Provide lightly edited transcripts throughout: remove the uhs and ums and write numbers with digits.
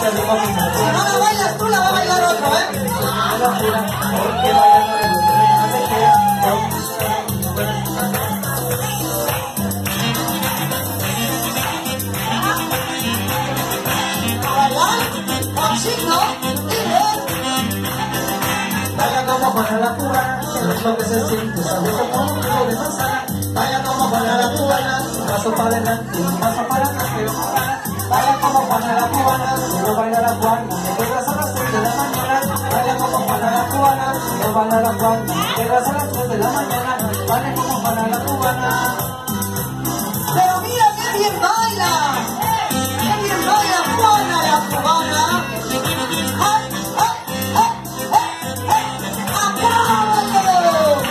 el ritmo final. Si no la bailas tú, la va a bailar otro, ¿eh? Me la jura, porque bailando el ritmo final te queda. Baila como Juana la cubana, que es lo que se siente, sabes como un jugo de manzana. Baila como Juana la cubana, un paso para adelante, un paso para atrás, pero Juana. Baila como Juana la cubana, no baila la cubana, te quedas a las 3 de la mañana. Baila como Juana la cubana, no baila la cubana, te quedas a las 3 de la mañana. Baila como Juana la cubana. Pero mira qué bien baila. Qué bien baila Juana la cubana. ¡Ay, ay, ay, ay, ay! ¡Apláudalo!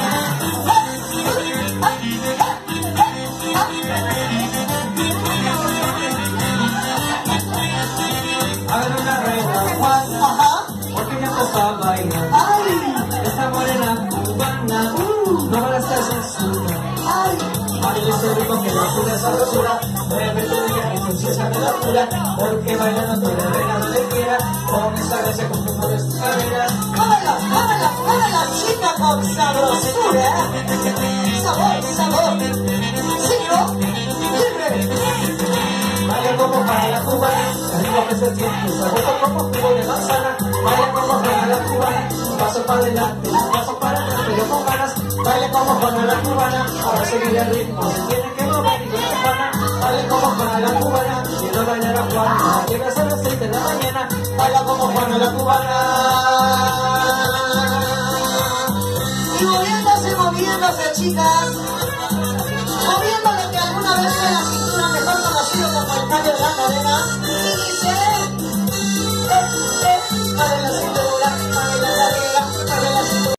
Hagan una regla, Juan, Ajá. porque me toca bailar. ¡Ay! Esta morena cubana, no me la estás censurando. ¡Ay! Baila ese ritmo que la sube esa rosura. Mueve tu vida y conciencia me la cura. Porque bailando tú la reina donde quiera. Con esa gracia con tus de tus caderas. ¡Muévela, muévela, muévela, chica con sabrosura! ¡Sabor, sabor! ¡Signo! ¡Libre! Baila como para la cubana, el ritmo que se siente, sabroso como jugo de manzana. Baila como para la cubana, un paso para adelante, un paso para atrás, pero con ganas. Baila como para la cubana, para seguir el ritmo, se tiene que mover y con la Juana. Baila como para la cubana, si no baila la Juana, llegas a las 6 de la mañana. Baila como Juana la cubana. Y moviéndose, moviéndose, chicas. Moviendo lo que alguna vez fue la cintura, mejor conocido como el callo de la cadena. Y dice... mueve la cintura, mueve la cadena.